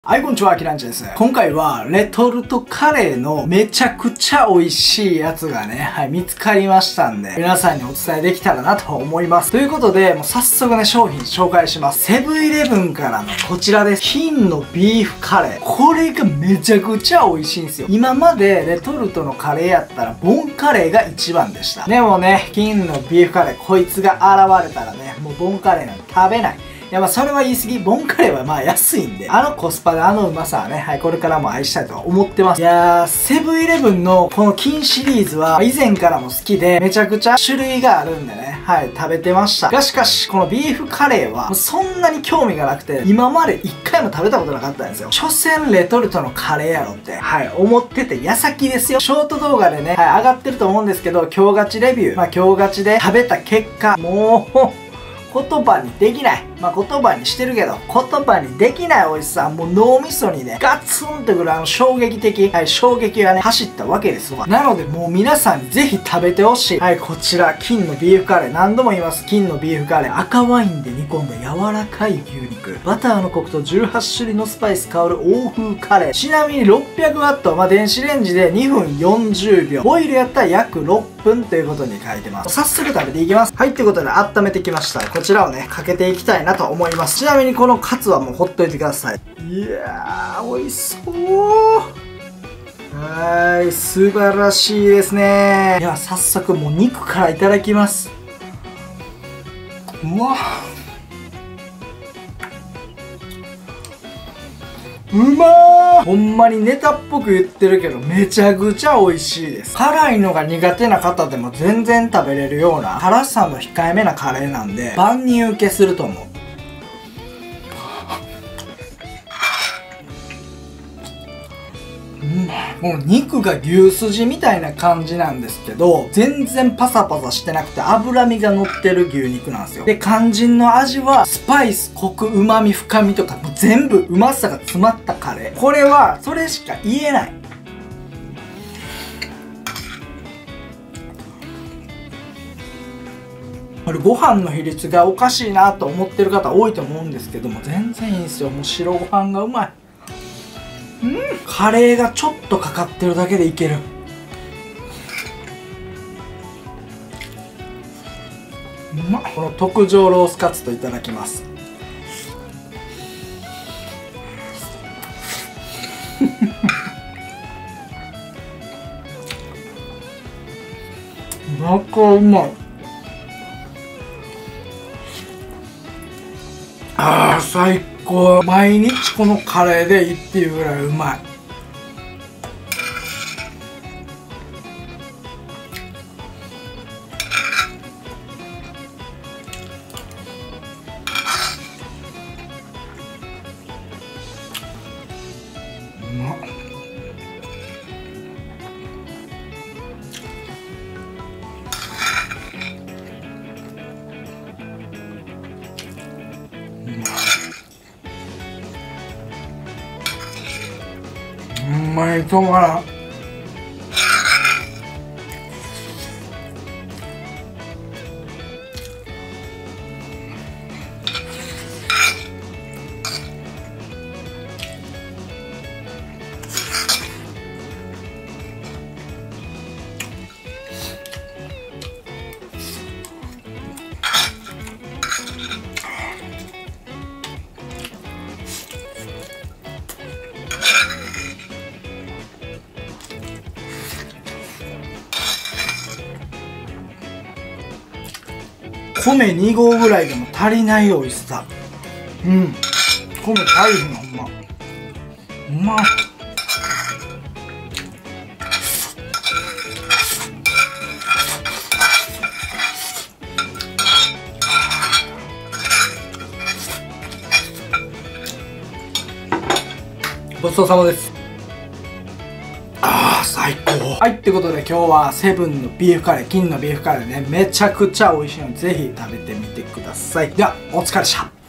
はい、こんにちは、キランチです。今回は、レトルトカレーのめちゃくちゃ美味しいやつがね、見つかりましたんで、皆さんにお伝えできたらなと思います。ということで、もう早速ね、商品紹介します。セブンイレブンからのこちらです。金のビーフカレー。これがめちゃくちゃ美味しいんですよ。今までレトルトのカレーやったら、ボンカレーが一番でした。でもね、金のビーフカレー、こいつが現れたらね、もうボンカレーなんて食べない。いやまあそれは言い過ぎ。ボンカレーはまあ安いんで、あのコスパであのうまさはね、はい、これからも愛したいと思ってます。いやー、セブンイレブンのこの金シリーズは以前からも好きで、めちゃくちゃ種類があるんでね、はい、食べてました。がしかし、このビーフカレーは、そんなに興味がなくて、今まで一回も食べたことなかったんですよ。所詮レトルトのカレーやろって、はい、思ってて矢先ですよ。ショート動画でね、はい、上がってると思うんですけど、今日勝ちレビュー。まあ今日勝ちで食べた結果、もう、言葉にできない。まあ、言葉にしてるけど、言葉にできない美味しさ。もう脳みそにね、ガツンとくる衝撃的、はい、衝撃がね、走ったわけですわ。なので、もう皆さんにぜひ食べてほしい。はい、こちら、金のビーフカレー。何度も言います。金のビーフカレー。赤ワインで煮込んだ柔らかい牛肉。バターのコクと18種類のスパイス香る欧風カレー。ちなみに 600W、まあ、電子レンジで2分40秒。ボイルやったら約6分ということに書いてます。早速食べていきます。はい、ということで温めてきました。こちらをね、かけていきたいなと思います。ちなみにこのカツはもうほっといてください。いやー、美味しそう。はい、素晴らしいですね。では早速もう肉からいただきます。うわうまー。ほんまにネタっぽく言ってるけどめちゃくちゃ美味しいです。辛いのが苦手な方でも全然食べれるような辛さの控えめなカレーなんで万人受けすると思う。もう肉が牛すじみたいな感じなんですけど、全然パサパサしてなくて脂身が乗ってる牛肉なんですよ。で、肝心の味はスパイス、コク、旨味、深みとかもう全部うまさが詰まったカレー。これはそれしか言えない。これご飯の比率がおかしいなと思ってる方多いと思うんですけども、全然いいんですよ。もう白ご飯がうまい。カレーがちょっとかかってるだけでいける。うまっ。この特上ロースカツといただきます。中うまい。あー最高。毎日このカレーでいいっていうぐらいうまい。うまっ。うまいとまらん。米2合ぐらいでも足りない美味しさ。米足りひんほんま。うまっ。ごちそうさまです。最高。はい、ってことで今日はセブンのビーフカレー、金のビーフカレーね、めちゃくちゃ美味しいのでぜひ食べてみてください。では、お疲れでした。